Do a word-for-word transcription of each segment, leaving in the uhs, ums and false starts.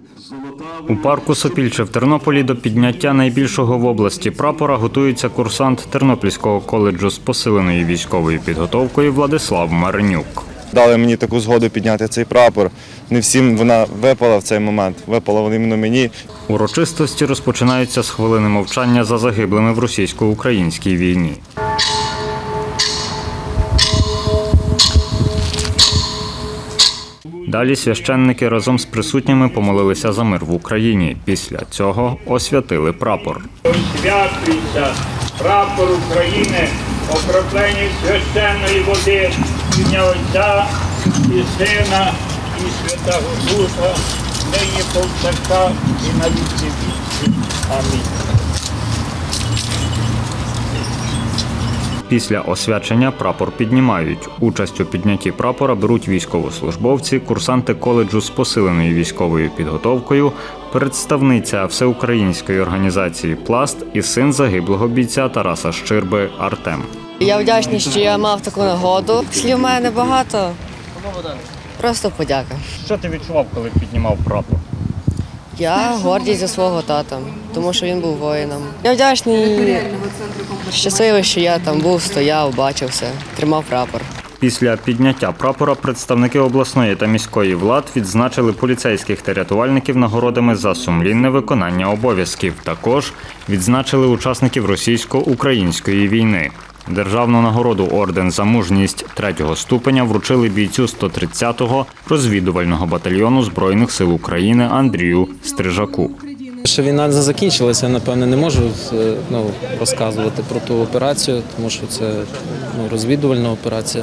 У парку Сопільче в Тернополі до підняття найбільшого в області прапора готується курсант Тернопільського коледжу з посиленою військовою підготовкою Владислав Маринюк. Дали мені таку згоду підняти цей прапор. Не всім вона випала в цей момент, випала вона іменно мені. Урочистості розпочинаються з хвилини мовчання за загиблими в російсько-українській війні. Далі священники разом з присутніми помолилися за мир в Україні. Після цього освятили прапор. Освячується прапор України, окроплені священної води, ім'я Отця і Сина, і Святого Духа, нині повсякчас і на віки вічні. Амінь. Після освячення прапор піднімають. Участь у піднятті прапора беруть військовослужбовці, курсанти коледжу з посиленою військовою підготовкою, представниця всеукраїнської організації «Пласт» і син загиблого бійця Тараса Щирби Артем. Я вдячний, що я мав таку нагоду. Слів в мене небагато, просто подяка. Що ти відчував, коли піднімав прапор? Я гордість за свого тата, тому що він був воїном. Я вдячний, щасливий, що я там був, стояв, бачив все, тримав прапор. Після підняття прапора представники обласної та міської влад відзначили поліцейських та рятувальників нагородами за сумлінне виконання обов'язків. Також відзначили учасників російсько-української війни. Державну нагороду «Орден за мужність» третього ступеня вручили бійцю сто тридцятого розвідувального батальйону Збройних сил України Андрію Стрижаку. Ще війна не закінчилася, я, напевне, не можу ну, розказувати про ту операцію, тому що це ну, розвідувальна операція.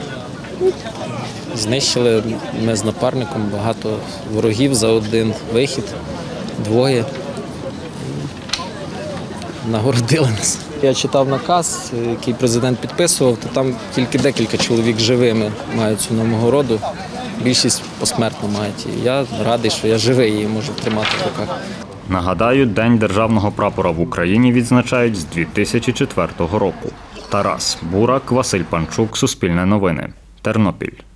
Знищили ми з напарником багато ворогів за один вихід, двоє. Нагородили нас. Я читав наказ, який президент підписував, то там тільки декілька чоловік живими мають цю нагороду, більшість посмертно мають. І я радий, що я живий її можу тримати в руках. Нагадаю, День державного прапора в Україні відзначають з дві тисячі четвертого року. Тарас Бурак, Василь Панчук, Суспільне новини, Тернопіль.